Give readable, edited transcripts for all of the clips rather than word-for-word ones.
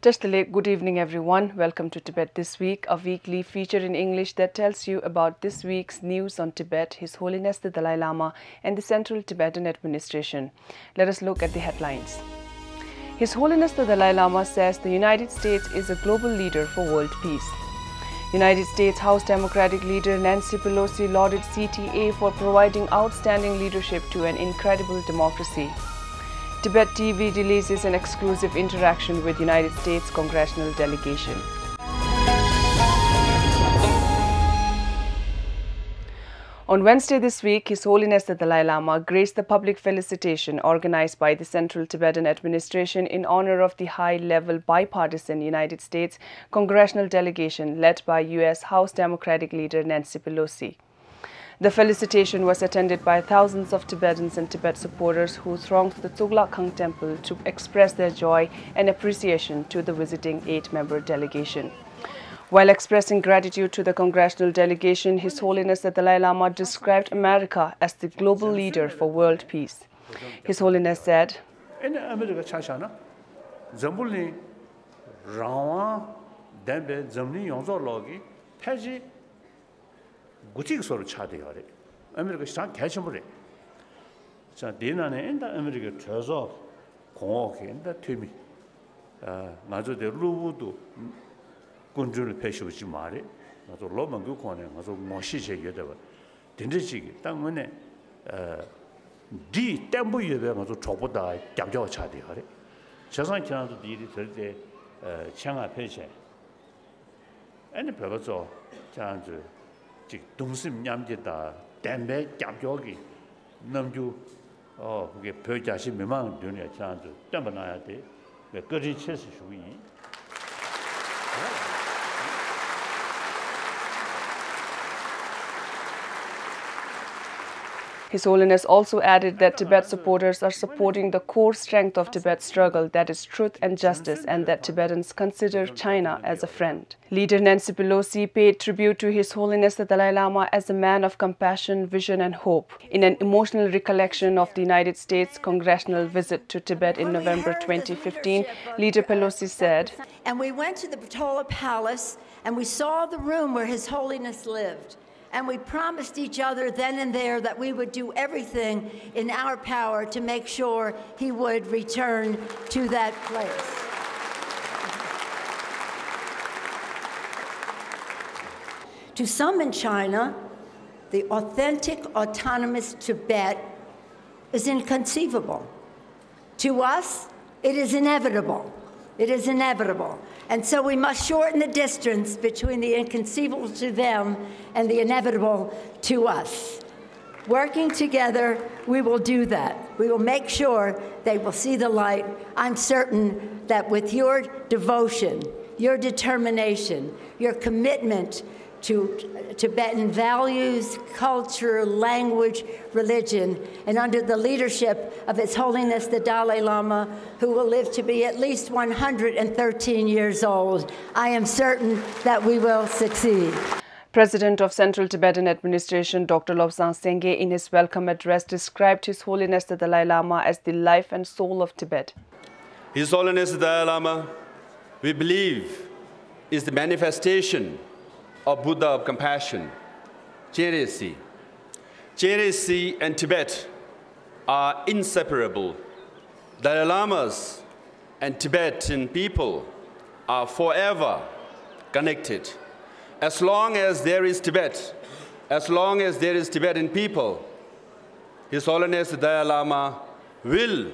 Good evening everyone. Welcome to Tibet This Week, a weekly feature in English that tells you about this week's news on Tibet, His Holiness the Dalai Lama and the Central Tibetan Administration. Let us look at the headlines. His Holiness the Dalai Lama says the United States is a global leader for world peace. United States House Democratic leader Nancy Pelosi lauded CTA for providing outstanding leadership to an incredible democracy. Tibet TV releases an exclusive interaction with United States Congressional delegation. On Wednesday this week, His Holiness the Dalai Lama graced the public felicitation organized by the Central Tibetan Administration in honor of the high-level bipartisan United States Congressional delegation led by U.S. House Democratic leader Nancy Pelosi. The felicitation was attended by thousands of Tibetans and Tibet supporters who thronged the Tsogla-Khang temple to express their joy and appreciation to the visiting 8-member delegation. While expressing gratitude to the Congressional delegation, His Holiness the Dalai Lama described America as the global leader for world peace. His Holiness said, 구직 서로 차대요래. 아메리카 시장 개심을 해. 자, 내년에 인다 아메리카 저서 공업에 인다 팀이 나저대 루부도 군주를 배시오지 말에. 나도 로만 그 권에 가서 멋이제 여대가. 된지지 땅문에 디 템포 여대 가서 저보다 짝짝 차대요래. 세상 지나도 일이 절대 창아 폐쇄. 아니 별거죠. 자한테 동심 냠지다 담배 짭조기 남주 그게 별자시 미망 되네 찬도 담아놔야 돼. 그 거리 체스 수위. His Holiness also added that Tibet supporters are supporting the core strength of Tibet's struggle, that is truth and justice, and that Tibetans consider China as a friend. Leader Nancy Pelosi paid tribute to His Holiness the Dalai Lama as a man of compassion, vision and hope. In an emotional recollection of the United States Congressional visit to Tibet in November 2015, Leader Pelosi said, "And we went to the Patola Palace and we saw the room where His Holiness lived. And we promised each other then and there that we would do everything in our power to make sure he would return to that place." To some in China, the authentic, autonomous Tibet is inconceivable. To us, it is inevitable. It is inevitable. And so we must shorten the distance between the inconceivable to them and the inevitable to us. Working together, we will do that. We will make sure they will see the light. I'm certain that with your devotion, your determination, your commitment to Tibetan values, culture, language, religion, and under the leadership of His Holiness the Dalai Lama, who will live to be at least 113 years old, I am certain that we will succeed. President of Central Tibetan Administration Dr. Lobsang Sengye in his welcome address described His Holiness the Dalai Lama as the life and soul of Tibet. His Holiness the Dalai Lama, we believe, is the manifestation of Buddha of compassion, generosity. Generosity and Tibet are inseparable. Dalai Lamas and Tibetan people are forever connected. As long as there is Tibet, as long as there is Tibetan people, His Holiness the Dalai Lama will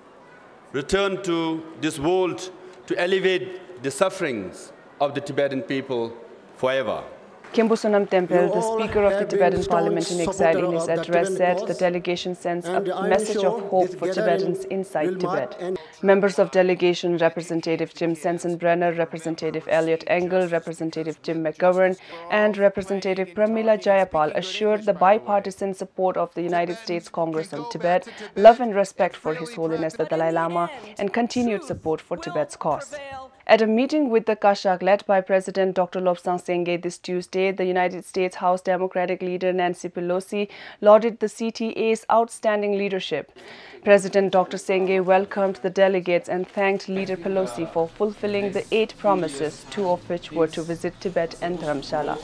return to this world to alleviate the sufferings of the Tibetan people forever. Khenpo Sonam Temple, the Speaker of the Tibetan Parliament in exile, in his address said the delegation sends a message of hope for Tibetans inside Tibet. Members of delegation Representative Jim Sensenbrenner, Representative Elliot Engel, Representative Jim McGovern and Representative Pramila Jayapal assured the bipartisan support of the United States Congress on Tibet, love and respect for His Holiness the Dalai Lama and continued support for Tibet's cause. At a meeting with the Kashak led by President Dr. Lobsang Sengye this Tuesday, the United States House Democratic leader Nancy Pelosi lauded the CTA's outstanding leadership. President Dr. Sengye welcomed the delegates and thanked Leader Pelosi for fulfilling the 8 promises, 2 of which were to visit Tibet and Dharamshala.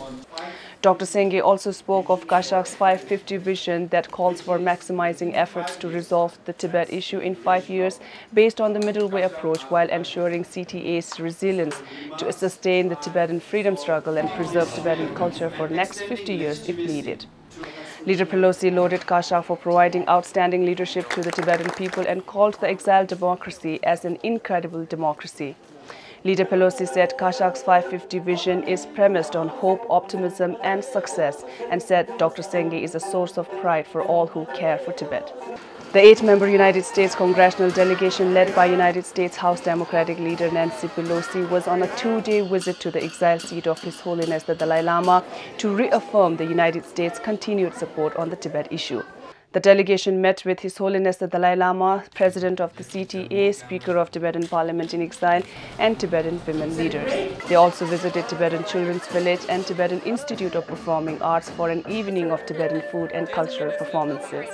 Dr. Sengye also spoke of Kashak's 550 vision that calls for maximizing efforts to resolve the Tibet issue in 5 years based on the middle way approach while ensuring CTA's resilience to sustain the Tibetan freedom struggle and preserve Tibetan culture for the next 50 years if needed. Leader Pelosi lauded Kashak for providing outstanding leadership to the Tibetan people and called the exiled democracy as an incredible democracy. Leader Pelosi said Kashak's 550 vision is premised on hope, optimism and success, and said Dr. Sengye is a source of pride for all who care for Tibet. The 8-member United States Congressional delegation led by United States House Democratic leader Nancy Pelosi was on a 2-day visit to the exiled seat of His Holiness the Dalai Lama to reaffirm the United States' continued support on the Tibet issue. The delegation met with His Holiness the Dalai Lama, President of the CTA, Speaker of Tibetan Parliament in Exile, and Tibetan women leaders. They also visited Tibetan Children's Village and Tibetan Institute of Performing Arts for an evening of Tibetan food and cultural performances.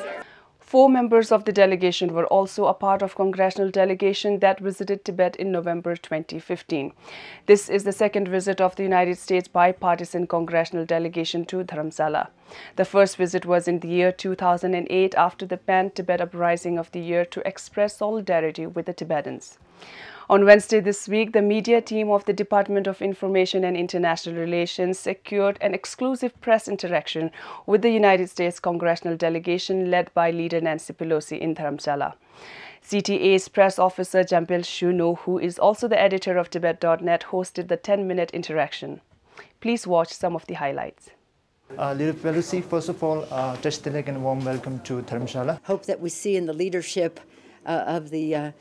4 members of the delegation were also a part of Congressional delegation that visited Tibet in November 2015. This is the 2nd visit of the United States bipartisan Congressional delegation to Dharamshala. The first visit was in the year 2008 after the pan-Tibet uprising of the year to express solidarity with the Tibetans. On Wednesday this week, the media team of the Department of Information and International Relations secured an exclusive press interaction with the United States Congressional delegation led by leader Nancy Pelosi in Dharamshala. CTA's press officer Jampil Shuno, who is also the editor of Tibet.net, hosted the 10-minute interaction. Please watch some of the highlights. Leader Pelosi, first of all, just a warm welcome to Dharamshala. Hope that we see in the leadership of the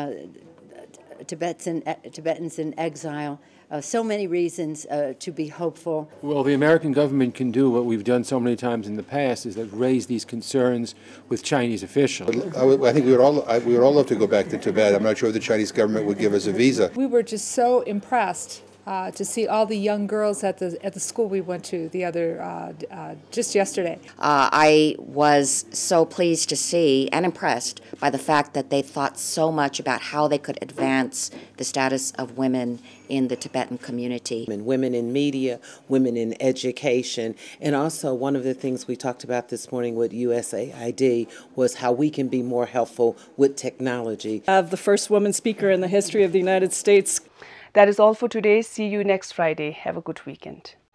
Tibetans in exile. So many reasons to be hopeful. Well, the American government can do what we've done so many times in the past, is that raise these concerns with Chinese officials. I think we would all love to go back to Tibet. I'm not sure if the Chinese government would give us a visa. We were just so impressed to see all the young girls at the school we went to just yesterday. I was so pleased to see and impressed by the fact that they thought so much about how they could advance the status of women in the Tibetan community. And women in media, women in education, and also one of the things we talked about this morning with USAID was how we can be more helpful with technology. Of the first woman speaker in the history of the United States. That is all for today. See you next Friday. Have a good weekend.